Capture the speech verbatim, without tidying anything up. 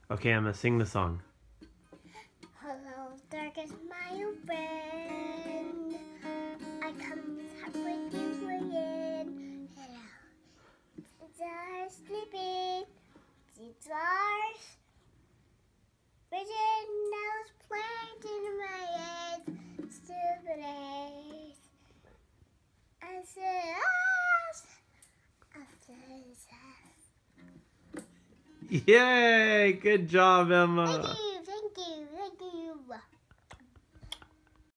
Okay, Emma, sing the song. Hello, darkest my old friend. I come to talk with you again. Hello. The stars sleeping. The stars. Vision knows playing in my head. Stupid days. I said, ah. I said, Yay! Good job, Emma. thank you.